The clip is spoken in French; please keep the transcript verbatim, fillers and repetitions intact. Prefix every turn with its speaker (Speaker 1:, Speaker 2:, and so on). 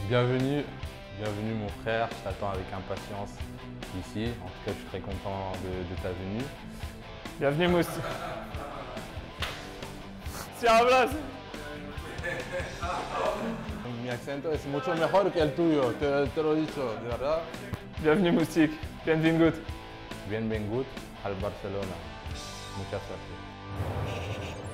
Speaker 1: Bienvenue, bienvenue mon frère, je t'attends avec impatience ici. En tout cas, je suis très content de, de ta venue.
Speaker 2: Bienvenue Moussi. Si hablas.
Speaker 1: Mi acento es mucho mejor que el tuyo, te, te lo he dicho, de verdad.
Speaker 2: Bienvenue Moustik. Bienvenut.
Speaker 1: Bienvenut al Barcelona. Mucha suerte.